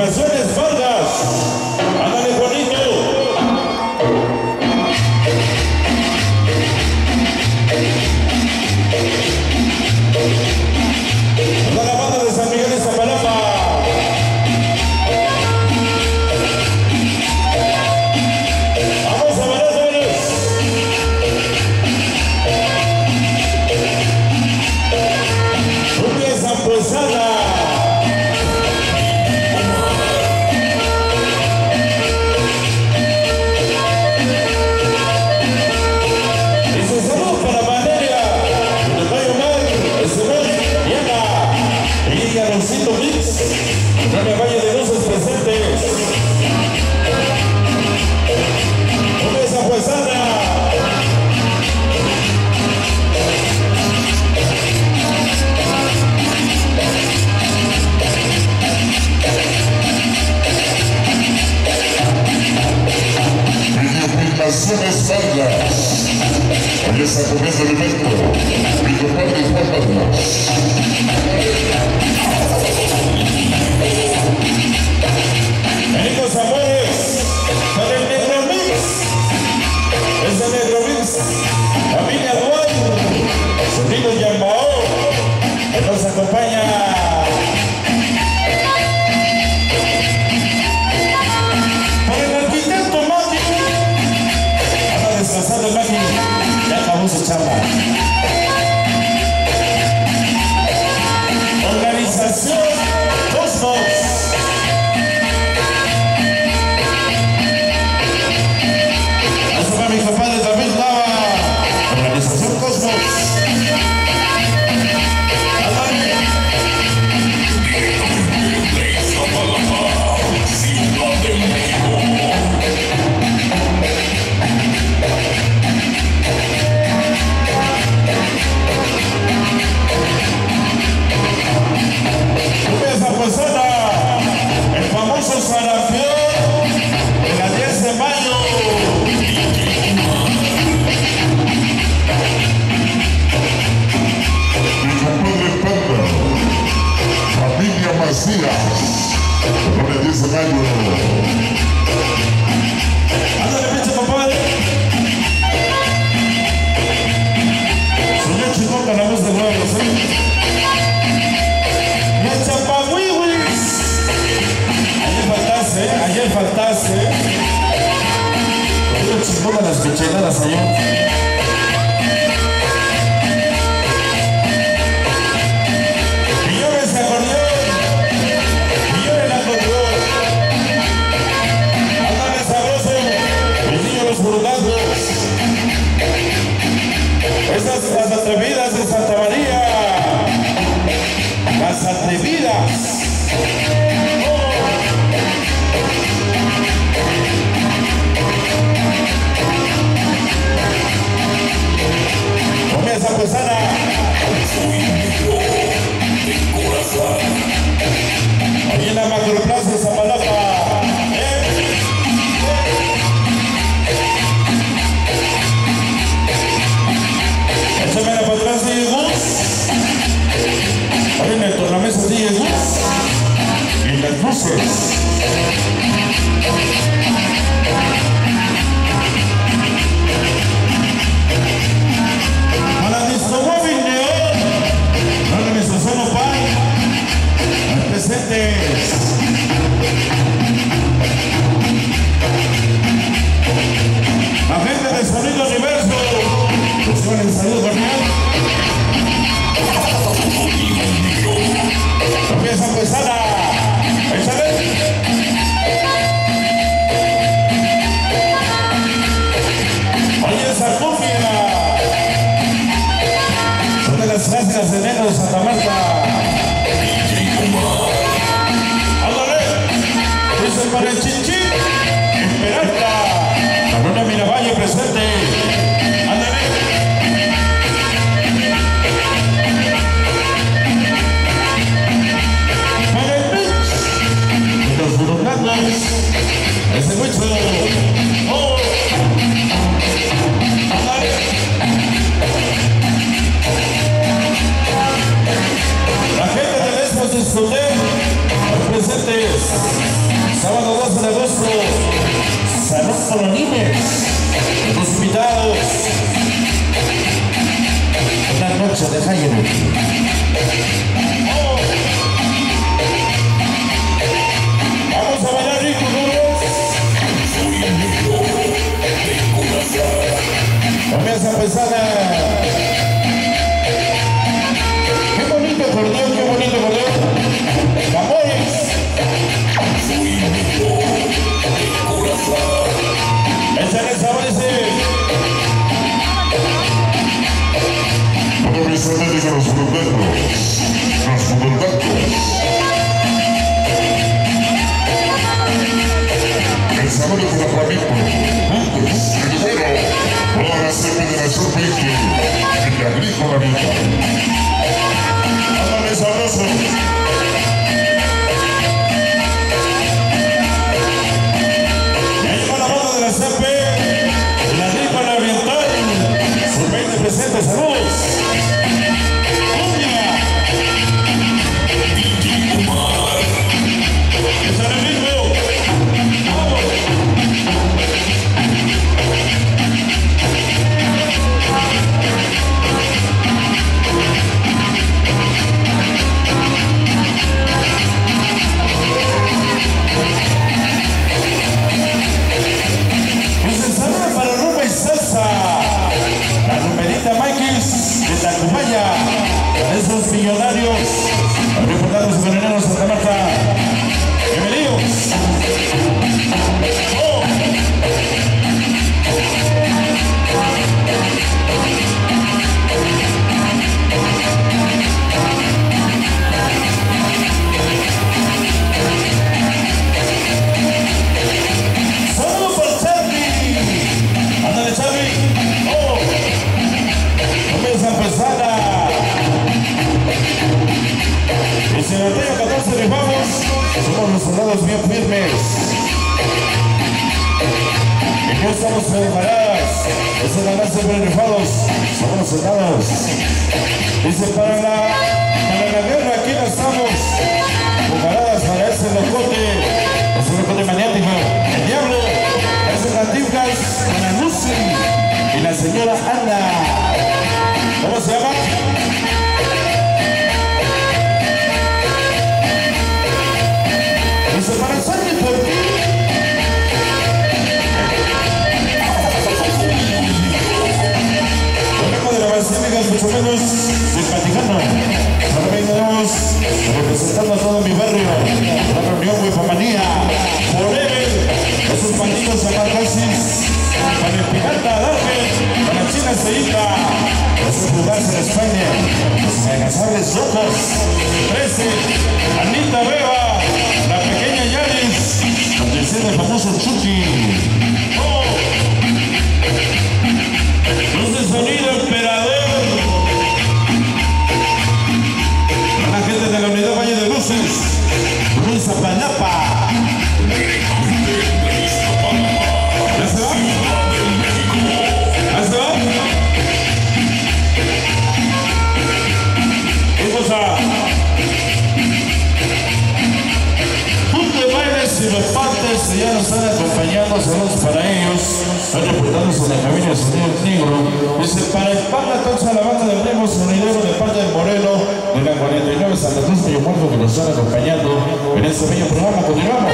Comunicaciones Vargas. Ándale, Juanito. Toda la banda de San Miguel de Zapalapa. Vamos a ver, jóvenes. Cumbia zampuesana. Dame Valle de Luces presentes. Cumbia zampuesana. Comunicaciones Vargas. Hoy está comiendo el evento. Mi compadre Juan Vargas. Amigos amores, con el Negro Mix. Es el Negro Mix. Familia Dual. Sonido Yambao. Que nos acompaña. Por el arquitecto Maki. Anda descansando el Maki. Ya acabó su chamba. Organización Cosmos. Mi compadre David Lava, Organización Cosmos. Cumbia zampuesana, el famoso sarampión de la 10 de mayo. Familia Macías, con el 10 de mayo. Ándale, pinche compadre. Señor Chingón con la voz de nuevo, ¿sí? Y el Chapagüiwis. Ayer faltaste. Señor Chingón de las cochinadas, señor. Esas las atrevidas de Santa María. Las atrevidas. Cumbia zampuesana. Ahí en la Macroplaza de Zapalapa. Échame la para atrás, DJ Gus. Ahí en el tornamesa DJ Gus. Y en las luces. A la disco móvil Neón. Dale mi Sosono Pan. Presentes. La gente de Sonido Universo. El saludo cordial. Cumbia zampuesana. Échale. Oye, esa cumbia. Son de las clásicas de Negro de Santa Marta. Ándale. Dice para el Chinchín. Esperanza. Cabrona Miravalle presente. Ándale. Ese mucho. Oh. Los animes, los invitados. Una noche de Halloween. Oh. Vamos a bailar rico, comienza a empezar qué bonito acordeón, qué bonito acordeón. Tambores. Échale sabor ese. Todos mis amigos de los fundamentos. El sabor por la flamenco. Juntos, primero, para hacer federación 20 en la agrícola vida. Ándale sabroso. Ya llegó la banda de la CP, la agrícola oriental. Sus 20 presentes, saludos. ¡Cumbia! ¡Échale ritmo! ¡Vamos! Pues el saludo para Rumba y Salsa, la numerita Mikes de Tacumaya, para esos millonarios, los reportados de Veneno Santa Marta. Bienvenidos. Oh. Saludos para Charlie. Ándale, Charlie. Oh. Comienza a empezar y si en el río 14 rifamos, somos los soldados bien firmes. Y no estamos preparados. Es la base bien rifados. Somos los soldados. Dice, para la guerra aquí no estamos preparadas para ese locote. Ese locote maniático. El diablo. Esos cantinflas con la Lucy y la señora Ana. ¿Cómo se llama? Dice, para Sandy por ti. Venimos de la Basílica, mucho menos simpaticando. Ahora venimos representando a todo mi barrio. La reunión Huipamanía. Forever. Esos bandidos amargosis. Con el pirata Darme. Con la china Seita. Esos jugarse en España. Los inagasables locos. 13. Anita Beba. La pequeña Yaris, donde se el famoso Chucky. Oh. Luz de sonido emperador. A la gente de la unidad Valle de Luces. Luis Zapalapa. ¿Ya se va? ¿Ya se va? ¿Qué cosa? Si los partes ya nos están acompañando, saludos para ellos. Están reportándose en la cabina del señor Negro. Dice, para el pan la concha la banda del Remo Sonidero de parte del Moreno de la 49 Santa Cruz Bello Muerto que nos están acompañando en este bello programa. Continuamos.